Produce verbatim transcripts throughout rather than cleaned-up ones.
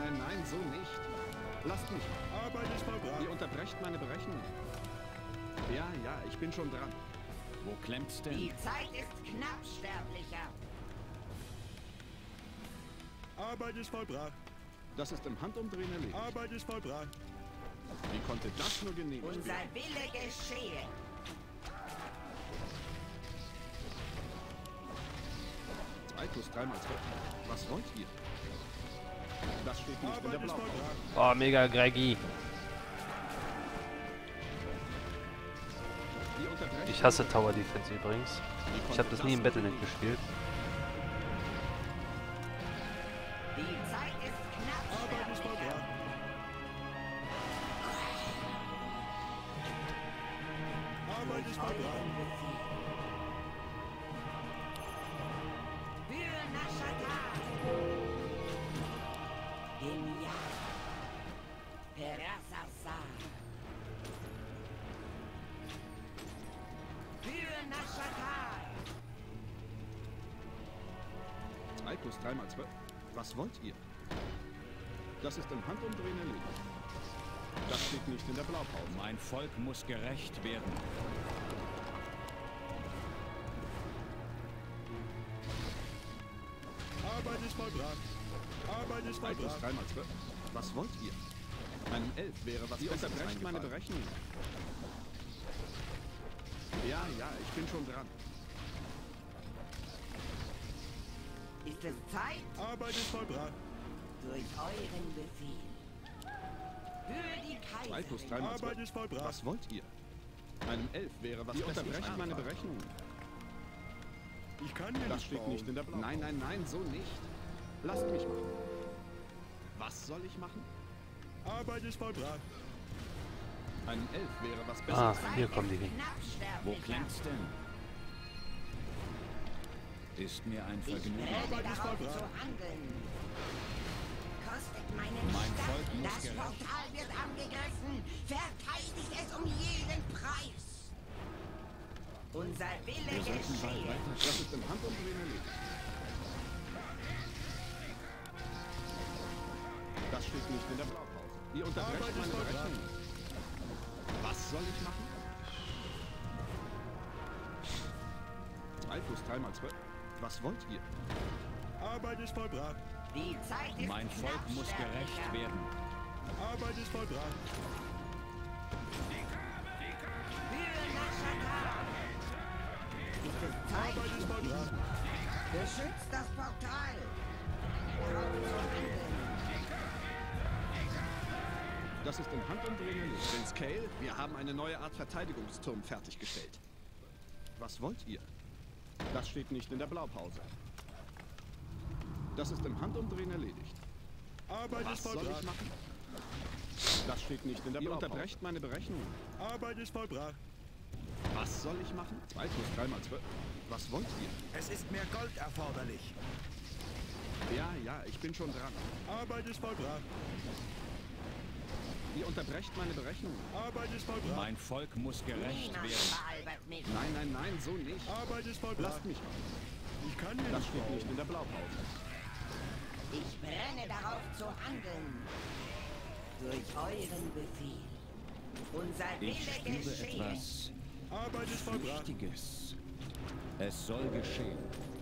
nein, nein, so nicht. Lasst mich. Arbeit ist vollbracht. Ihr unterbrecht meine Berechnung. Ja, ja, ich bin schon dran. Wo klemmt's denn? Die Zeit ist knapp, Sterblicher. Arbeit ist vollbracht. Das ist im Handumdrehen erledigt. Arbeit ist vollbracht. Wie konnte das nur genehmigt Unser werden? Wille geschehe. zwei plus drei mal zwölf. Was wollt ihr? Das steht nicht in der Arbeit ist Blaupause. vollbracht. Oh, mega Greggy. Ihr unterbrecht Ich hasse Tower Defense übrigens. Wie Ich konnte habe das nie im nur Battlenet genehmigt gespielt. Die Zeit ist knapp, Arbeit ist Sterblicher. vollbracht. Arbeit ist vollbracht. Für Naschatar. Genial. Perasasa. Für Naschatar. zwei plus drei mal zwölf. Was wollt ihr? Das ist im Handumdrehen erledigt. Das steht nicht in der Blaupause. Mein Volk muss gerecht werden. Arbeit ist vollbracht. Arbeit ist zwei plus vollbracht. drei mal zwölf. Was wollt ihr? Einem elf wäre was Ihr Besseres unterbrecht meine eingefallen. Berechnung. Ja, ja, ich bin schon dran. Ist es Zeit? Arbeit ist vollbracht. Durch euren Befehl. Für die zwei plus drei Kaiserin. mal Arbeit zwölf. ist vollbracht. Was wollt ihr? Einem elf wäre was Ihr Besseres unterbrecht meine einfach. Berechnung. Ich kann hier Das nicht steht bauen. nicht in der Blaupause. Nein, nein, nein, so nicht. Lasst mich machen. Was soll ich machen? Arbeit ist vollbracht. Einem elf wäre was Ah, Besseres. hier kommen die hin. Knapp, Wo Sterblicher. klemmt's denn? Ist mir ein Ich Vergnügen. brenne Arbeit ist darauf vollbracht. zu handeln. Kostet meinen Mein Stadt. Volk muss Das gerecht. Portal wird angegriffen. Verteidigt es um jeden Preis. Unser Wille Wir sollten bald geschehe. weiter. Das ist im Handumdrehen erledigt. Das steht nicht in der Blaupause. Ihr unterbrecht Arbeit ist meine vollbracht. Berechnung. Was soll ich machen? zwei plus drei mal zwölf. Was wollt ihr? Arbeit ist vollbracht. Die Zeit ist Mein knapp, Volk muss gerecht Sterblicher. werden. Arbeit ist vollbracht. Für Naschatar. Ist es Zeit? Arbeit ist vollbracht. Beschützt das Portal. Darauf zu handeln. Das ist im Handumdrehen erledigt. Prinz Cale, wir haben eine neue Art Verteidigungsturm fertiggestellt. Was wollt ihr? Das steht nicht in der Blaupause. Das ist im Handumdrehen erledigt. Arbeit Was ist soll ich vollbracht. machen? Das steht nicht in der Blaupause. Ihr unterbrecht meine Berechnung. Arbeit ist vollbracht. Was soll ich machen? zwei plus drei mal zwölf. Was wollt ihr? Es ist mehr Gold erforderlich. Ja, ja, ich bin schon dran. Arbeit ist vollbracht. Ihr unterbrecht meine Berechnung. Arbeit ist vollbracht. Mein Volk muss gerecht Niemand werden. veralbert mich. Nein, nein, nein, so nicht. Arbeit ist vollbracht. Lasst mich machen. Ich kann hier Das nicht steht bauen. nicht in der Blaupause. Ich brenne darauf zu handeln. Durch euren Befehl. Unser Ich Wille spüre geschehe. etwas Arbeit ist vollbracht. Wichtiges. Es soll geschehen.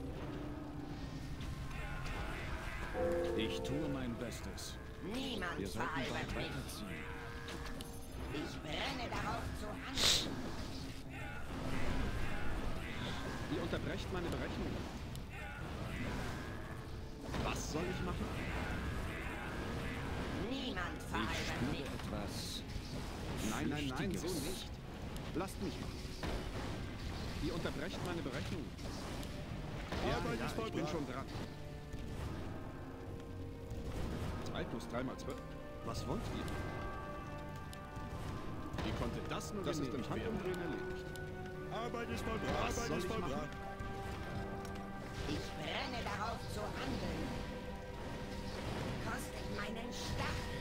Ich tue mein Bestes. Niemand Wir sollten bald veralbert mich. weiterziehen. Ich brenne darauf zu handeln. Ihr unterbrecht meine Berechnung. Was soll ich machen? Niemand Ich veralbert mich. spüre etwas Nein, nein, nein, so Flüchtiges. nicht. Lasst mich machen. Ihr unterbrecht meine Berechnung. Ja, Arbeit ja, ist ich bin vollbracht. schon dran. zwei plus drei mal zwölf. Was wollt ihr? Wie konnte das nur Das ist im Handumdrehen erledigt. Arbeit ist vollbracht. Was Arbeit soll ist ich machen? vollbracht. Ich brenne darauf zu handeln. Kostet meinen Stachel.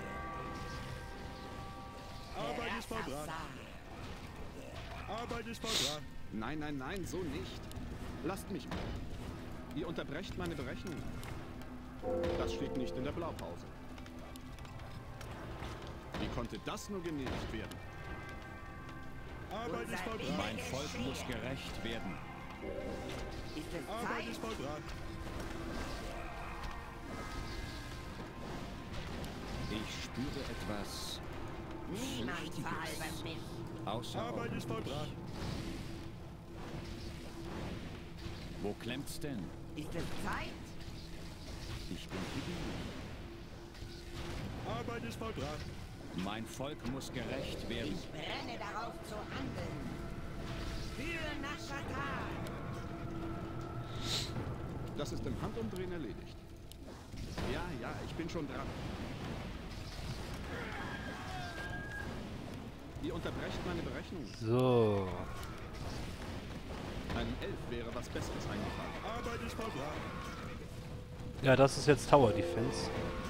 Arbeit ist vollbracht. Terrassasar. Arbeit ist vollbracht. Nein, nein, nein, so nicht. Lasst mich machen. Ihr unterbrecht meine Berechnung. Das steht nicht in der Blaupause. Wie konnte das nur genehmigt werden? Arbeit ist Unser vollbracht. Mein Volk muss gerecht werden. Ist es Arbeit Zeit? ist vollbracht. Ich spüre etwas Niemand Flüchtiges. veralbert mich. Arbeit außerordentlich. ist vollbracht. Wo klemmt's denn? Ist es Zeit? Ich bin hibbelig. Arbeit ist vollbracht. Mein Volk muss gerecht werden. Ich brenne darauf zu handeln. Für Nashatar. Das ist im Handumdrehen erledigt. Ja, ja, ich bin schon dran. Ihr unterbrecht meine Berechnung. So. Ein Elf wäre was Besseres eingefallen. Arbeit ist vollbracht. Ja, das ist jetzt Tower Defense.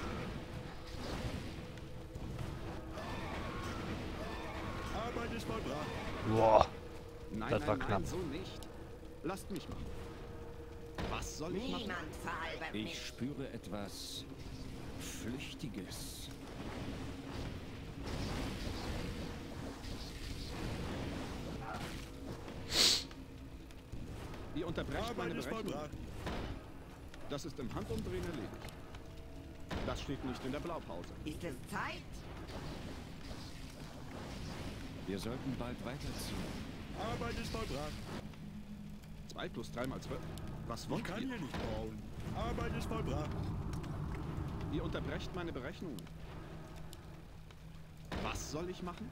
Arbeit ist vollbracht. Boah. Nein, Das nein, war nein, knapp. so nicht. Lasst mich machen. Was soll ich machen? Niemand veralbert Ich mich. spüre etwas Flüchtiges. Ihr unterbrecht Arbeit meine ist Berechnung. vollbracht. Das ist im Handumdrehen erledigt. Das steht nicht in der Blaupause. Ist es Zeit? Wir sollten bald weiterziehen. Arbeit ist vollbracht. zwei plus drei mal zwölf. Was Ich wollt kann ihr? hier nicht bauen. Arbeit ist vollbracht. Ihr unterbrecht meine Berechnung. Was soll ich machen?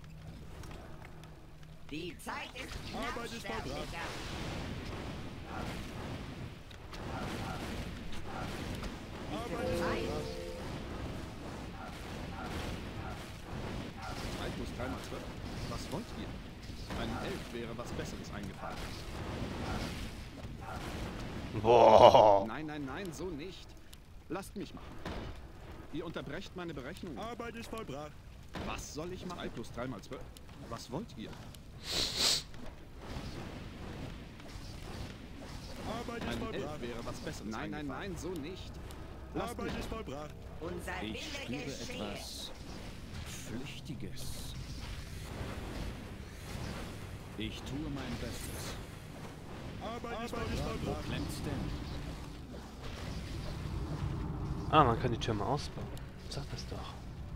Die Zeit ist knapp, Arbeit ist vollbracht. Sterblicher. Arbeit ist Zeit? vollbracht. zwei plus drei mal zwölf. Was wollt ihr? Ein Elf wäre was Besseres eingefallen. Boah. Nein, nein, nein, so nicht. Lasst mich machen. Ihr unterbrecht meine Berechnung. Arbeit ist vollbracht. Was soll ich machen? zwei plus drei mal zwölf. Was wollt ihr? Arbeit ist Ein vollbracht. Elf wäre was Besseres Nein, nein, nein, so nicht. Lasst Arbeit mich ist vollbracht. Unser Ich Wille spüre geschehe. etwas Flüchtiges. Ich tue mein Bestes. Arbeit ist vollbracht. Klemmt's denn? Ah, man kann die Türme ausbauen. Sag das doch.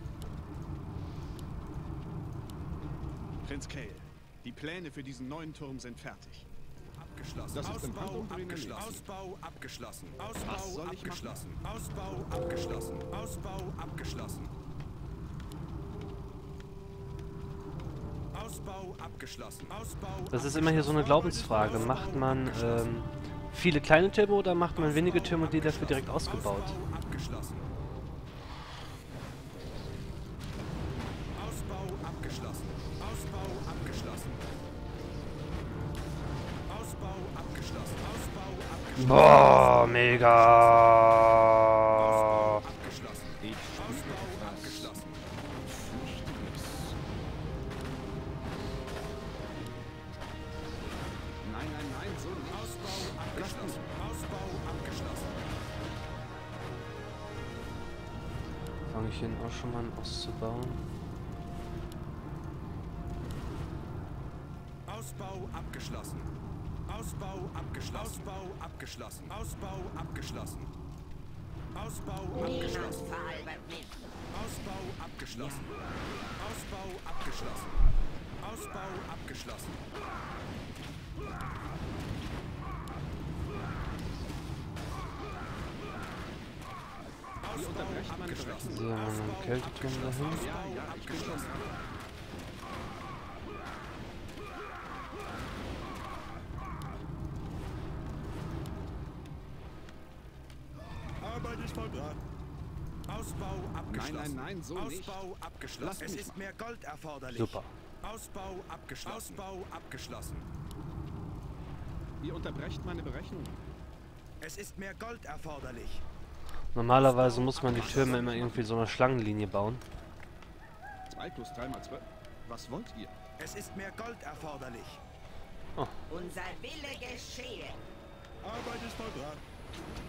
Prinz Kael, die Pläne für diesen neuen Turm sind fertig. Abgeschlossen. Das ist im Ausbau Handumdrehen abgeschlossen. erledigt. Ausbau abgeschlossen. Was Ausbau soll ich abgeschlossen. Ausbau abgeschlossen. Ausbau abgeschlossen. Ausbau abgeschlossen. Ausbau Das ist immer hier so eine Glaubensfrage. Macht man ähm, viele kleine Türme oder macht man wenige Türme und die dafür direkt ausgebaut? Ausbau abgeschlossen. Ausbau abgeschlossen. Ausbau abgeschlossen. Ausbau abgeschlossen. Ausbau abgeschlossen. Boah, mega. Abgeschlossen. Ich spüre Ausbau etwas abgeschlossen. Flüchtiges. Nein, nein, nein, so nicht. Ausbau abgeschlossen. Ausbau abgeschlossen. Fange ich hin auch schon mal an auszubauen. Ausbau abgeschlossen. Ausbau abgeschlossen. Ausbau abgeschlossen. Ausbau abgeschlossen. Ausbau Niemand abgeschlossen. veralbert mich. Ausbau abgeschlossen. Ausbau abgeschlossen. Ausbau abgeschlossen. Ihr unterbrecht meine abgeschlossen. So, einen Kälteturm dahin. Ja, ja, ich bin schon dran. Arbeit ist vollbracht. Ausbau abgeschlossen. Nein, nein, nein, so nicht. Ausbau abgeschlossen. Lasst Es mich ist machen. mehr Gold erforderlich. Super. Ausbau abgeschlossen. Ausbau abgeschlossen. Ihr unterbrecht meine Berechnung. Es ist mehr Gold erforderlich. Normalerweise muss man die Türme immer irgendwie so eine Schlangenlinie bauen. zwei plus drei mal zwölf. Was wollt ihr? Es ist mehr Gold erforderlich. Unser Wille geschehe. Arbeit ist vollbracht.